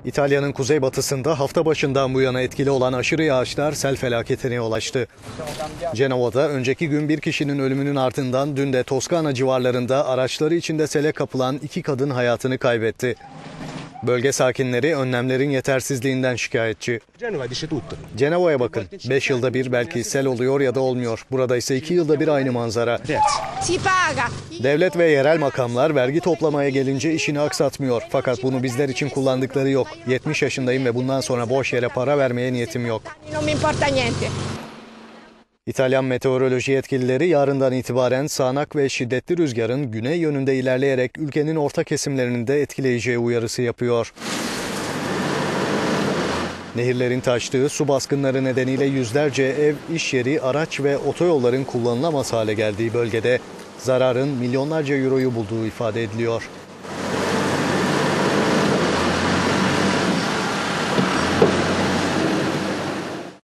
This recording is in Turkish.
İtalya'nın kuzeybatısında hafta başından bu yana etkili olan aşırı yağışlar sel felaketine yol açtı. Cenova'da önceki gün bir kişinin ölümünün ardından dün de Toskana civarlarında araçları içinde sele kapılan 2 kadın hayatını kaybetti. Bölge sakinleri önlemlerin yetersizliğinden şikayetçi. Cenova'ya bakın. 5 yılda bir belki sel oluyor ya da olmuyor. Burada ise 2 yılda bir aynı manzara. Devlet ve yerel makamlar vergi toplamaya gelince işini aksatmıyor. Fakat bunu bizler için kullandıkları yok. 70 yaşındayım ve bundan sonra boş yere para vermeye niyetim yok. İtalyan meteoroloji yetkilileri yarından itibaren sağanak ve şiddetli rüzgarın güney yönünde ilerleyerek ülkenin orta kesimlerini de etkileyeceği uyarısı yapıyor. Nehirlerin taştığı su baskınları nedeniyle yüzlerce ev, iş yeri, araç ve otoyolların kullanılamaz hale geldiği bölgede zararın milyonlarca euroyu bulduğu ifade ediliyor.